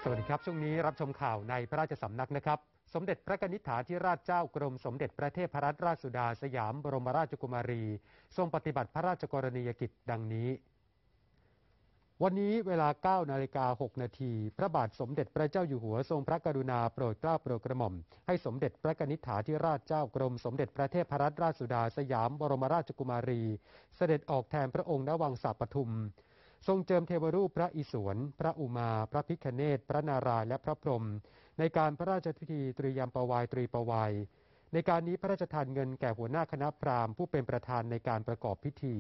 สวัสดีครับช่วงนี้รับชมข่าวในพระราชสำนักนะครับสมเด็จพระกนิษฐาธิราชเจ้ากรมสมเด็จพระเทพรัตนราชสุดาสยามบรมราชกุมารีทรงปฏิบัติพระราชกรณียกิจดังนี้วันนี้เวลา 9:06 น.พระบาทสมเด็จพระเจ้าอยู่หัวทรงพระกรุณาโปรดเกล้าโปรดกระหม่อมให้สมเด็จพระกนิษฐาธิราชเจ้ากรมสมเด็จพระเทพรัตนราชสุดาสยามบรมราชกุมารีเสด็จออกแทนพระองค์ณวังสาปทุมทรงเจิมเทวรูปพระอิศวรพระอุมาพระพิฆเนศพระนารายณ์และพระพรหมในการพระราชพิธีตรียามปวายตรีปวายในการนี้พระราชทานเงินแก่หัวหน้าคณะพราหมณ์ผู้เป็นประธานในการประกอบพิธี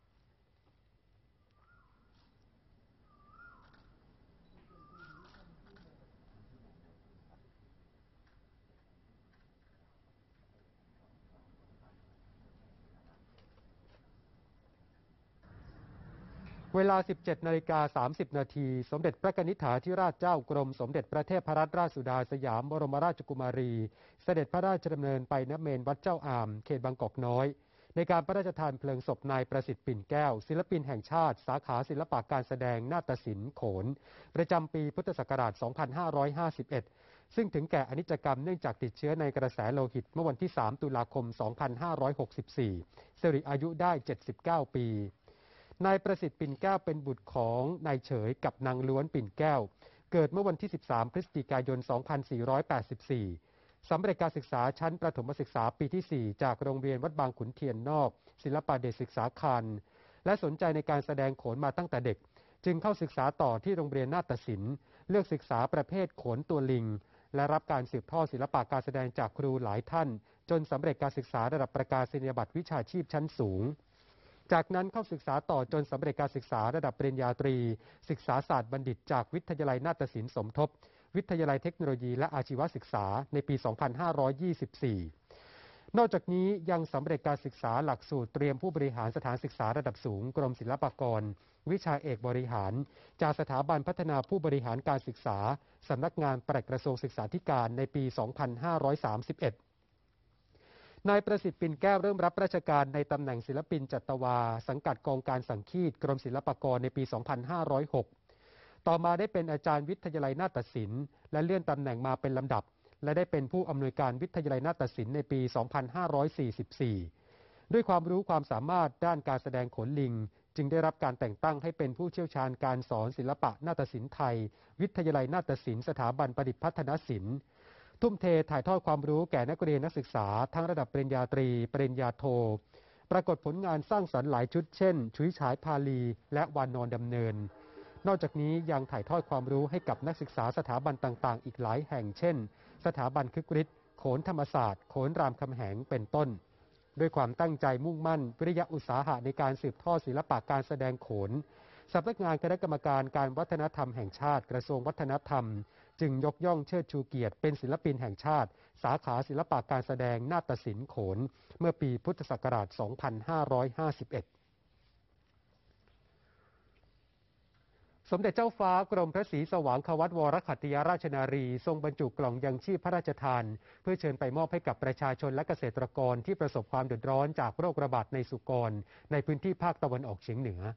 เวลา 17:30 น.สมเด็จพระกนิษฐาธิราชเจ้ากรมสมเด็จพระเทพรัตนราชสุดาสยามบรมราชกุมารีเสด็จพระราชดำเนินไปณเมนวัดเจ้าอามเขตบางกอกน้อยในการพระราชทานเพลิงศพนายประสิทธิ์ปิ่นแก้วศิลปินแห่งชาติสาขาศิลปะการแสดงนาฏศิลป์โขนประจำปีพุทธศักราช 2551 ซึ่งถึงแก่อนิจกรรมเนื่องจากติดเชื้อในกระแสโลหิตเมื่อวันที่ 3 ตุลาคม 2564 สิริอายุได้ 79 ปีนายประสิทธิ์ปิ่นแก้วเป็นบุตรของนายเฉยกับนางล้วนปิ่นแก้วเกิดเมื่อวันที่ 13 พฤศจิกายน 2484 สำเร็จการศึกษาชั้นประถมศึกษาปีที่ 4 จากโรงเรียนวัดบางขุนเทียนนอกศิลปะเดชศึกษาคารและสนใจในการแสดงโขนมาตั้งแต่เด็กจึงเข้าศึกษาต่อที่โรงเรียนนาฏศิลป์เลือกศึกษาประเภทโขนตัวลิงและรับการสืบทอดศิลปะการแสดงจากครูหลายท่านจนสำเร็จการศึกษาระดับประกาศนียบัตรวิชาชีพชั้นสูงจากนั้นเข้าศึกษาต่อจนสำเร็จการศึกษาระดับปริญญาตรีศึกษาศาสตร์บัณฑิตจากวิทยาลัยนาฏศิลป์สมทบวิทยาลัยเทคโนโลยีและอาชีวศึกษาในปี 2524 นอกจากนี้ยังสำเร็จการศึกษาหลักสูตรเตรียมผู้บริหารสถานศึกษาระดับสูงกรมศิลปากรวิชาเอกบริหารจากสถาบันพัฒนาผู้บริหารการศึกษาสำนักงานปลัดกระทรวงศึกษาธิการในปี 2531นายประสิทธิ์ปิ่นแก้วเริ่มรับราชการในตำแหน่งศิลปินจัตวาสังกัดกองการสังคีตกรมศิลปากรในปี 2506 ต่อมาได้เป็นอาจารย์วิทยาลัยนาฏศิลป์และเลื่อนตำแหน่งมาเป็นลำดับและได้เป็นผู้อำนวยการวิทยาลัยนาฏศิลป์ในปี 2544 ด้วยความรู้ความสามารถด้านการแสดงโขนลิงจึงได้รับการแต่งตั้งให้เป็นผู้เชี่ยวชาญการสอนศิลปะนาฏศิลป์ไทยวิทยาลัยนาฏศิลป์สถาบันประดิษฐ์พัฒนศิลป์ทุ่มเทถ่ายทอดความรู้แก่นักเรียนนักศึกษาทั้งระดับปริญญาตรีปริญญาโทปรากฏผลงานสร้างสรรค์หลายชุดเช่นฉุยฉายพาลีและวานอนดำเนินนอกจากนี้ยังถ่ายทอดความรู้ให้กับนักศึกษาสถาบันต่างๆอีกหลายแห่งเช่นสถาบันคึกฤทธิ์โขนธรรมศาสตร์โขนรามคำแหงเป็นต้นด้วยความตั้งใจมุ่งมั่นวิริยะอุตสาหะในการสืบทอดศิลปะการแสดงโขนสำนักงานคณะกรรมการการวัฒนธรรมแห่งชาติกระทรวงวัฒนธรรมจึงยกย่องเชิดชูเกียรติเป็นศิลปินแห่งชาติสาขาศิลปะการแสดงนาฏศิลป์โขนเมื่อปีพุทธศักราช 2551 สมเด็จเจ้าฟ้ากรมพระศรีสว่างควัตวรขัตติยราชนารีทรงบรรจุกล่องยังชีพพระราชทานเพื่อเชิญไปมอบให้กับประชาชนและเกษตรกรที่ประสบความเดือดร้อนจากโรคระบาดในสุกรในพื้นที่ภาคตะวันออกเฉียงเหนือ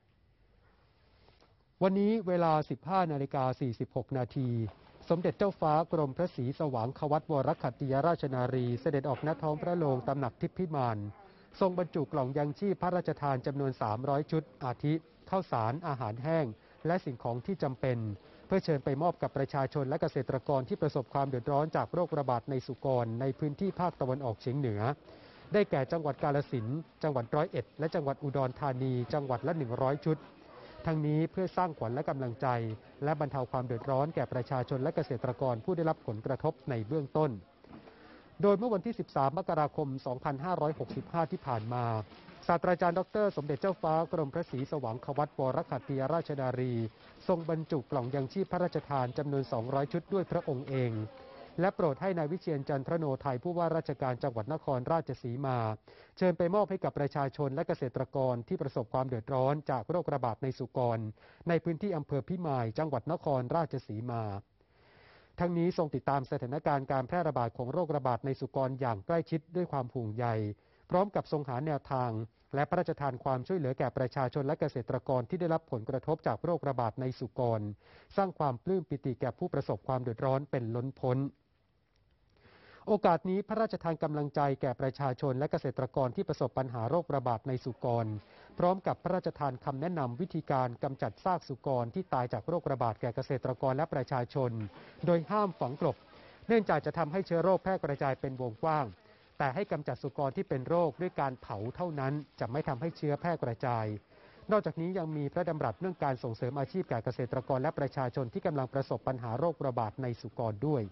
วันนี้เวลา 15:46 น.สมเด็จเจ้าฟ้ากรมพระศรีสว่างควัตวรขัตติยราชนารีเสด็จออกณท้องพระโรงตำหนักทิพย์พิมานทรงบรรจุกล่องยังชีพพระราชทานจำนวน 300 ชุดอาทิข้าวสารอาหารแห้งและสิ่งของที่จำเป็นเพื่อเชิญไปมอบกับประชาชนและเกษตรกรที่ประสบความเดือดร้อนจากโรคระบาดในสุกรในพื้นที่ภาคตะวันออกเฉียงเหนือได้แก่จังหวัดกาฬสินธุ์จังหวัดร้อยเอ็ดและจังหวัดอุดรธานีจังหวัดละ 100 ชุดทั้งนี้เพื่อสร้างขวัญและกำลังใจและบรรเทาความเดือดร้อนแก่ประชาชนและเกษตรกรผู้ได้รับผลกระทบในเบื้องต้นโดยเมื่อวันที่ 13 มกราคม 2565 ที่ผ่านมาศาสตราจารย์ดร.สมเด็จเจ้าฟ้ากรมพระศรีสว่างควัตวรขัตติยราชนารีทรงบรรจุกล่องยังชีพพระราชทานจำนวน 200 ชุดด้วยพระองค์เองและโปรดให้นายวิเชียรจันทโนไทยผู้ว่าราชการจังหวัดนครราชสีมาเชิญไปมอบให้กับประชาชนและเกษตรกรที่ประสบความเดือดร้อนจากโรคระบาดในสุกรในพื้นที่อำเภอพิมายจังหวัดนครราชสีมาทั้งนี้ทรงติดตามสถานการณ์การแพร่ระบาดของโรคระบาดในสุกรอย่างใกล้ชิดด้วยความห่วงใยพร้อมกับทรงหาแนวทางและพระราชทานความช่วยเหลือแก่ประชาชนและเกษตรกรที่ได้รับผลกระทบจากโรคระบาดในสุกรสร้างความปลื้มปิติแก่ผู้ประสบความเดือดร้อนเป็นล้นพ้นโอกาสนี้พระราชทานกำลังใจแก่ประชาชนและเกษตรกรที่ประสบปัญหาโรคระบาดในสุกรพร้อมกับพระราชทานคำแนะนำวิธีการกำจัดซากสุกรที่ตายจากโรคระบาดแก่เกษตรกรและประชาชนโดยห้ามฝังกลบเนื่องจากจะทำให้เชื้อโรคแพร่กระจายเป็นวงกว้างแต่ให้กำจัดสุกรที่เป็นโรคด้วยการเผาเท่านั้นจะไม่ทำให้เชื้อแพร่กระจายนอกจากนี้ยังมีพระดำรัสเรื่องการส่งเสริมอาชีพแก่เกษตรกรและประชาชนที่กำลังประสบปัญหาโรคระบาดในสุกรด้วย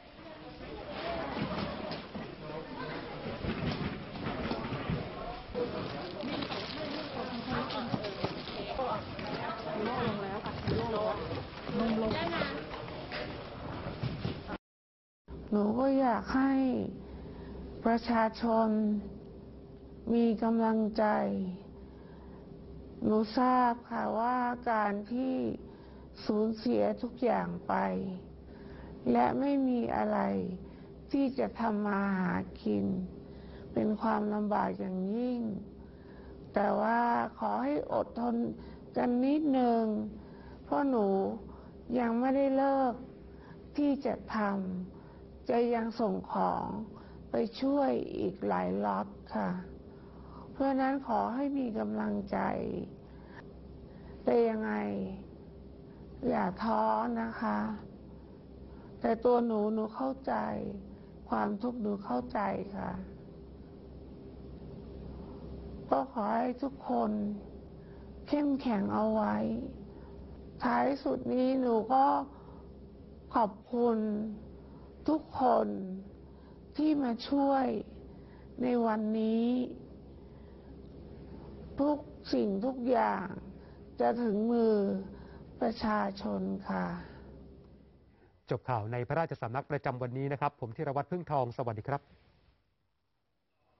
หนูก็อยากให้ประชาชนมีกำลังใจหนูทราบค่ะว่าการที่สูญเสียทุกอย่างไปและไม่มีอะไรที่จะทำมาหากินเป็นความลำบากอย่างยิ่งแต่ว่าขอให้อดทนกันนิดนึงเพราะหนูยังไม่ได้เลิกที่จะทำจะยังส่งของไปช่วยอีกหลายล็อตค่ะเพราะนั้นขอให้มีกำลังใจแต่ยังไงอย่าท้อนะคะแต่ตัวหนูเข้าใจความทุกข์หนูเข้าใจค่ะก็ขอให้ทุกคนเข้มแข็งเอาไว้ท้ายสุดนี้หนูก็ขอบคุณทุกคนที่มาช่วยในวันนี้ทุกสิ่งทุกอย่างจะถึงมือประชาชนค่ะจบข่าวในพระราชสำนักประจำวันนี้นะครับผมธีรวัตรพึ่งทองสวัสดีครับ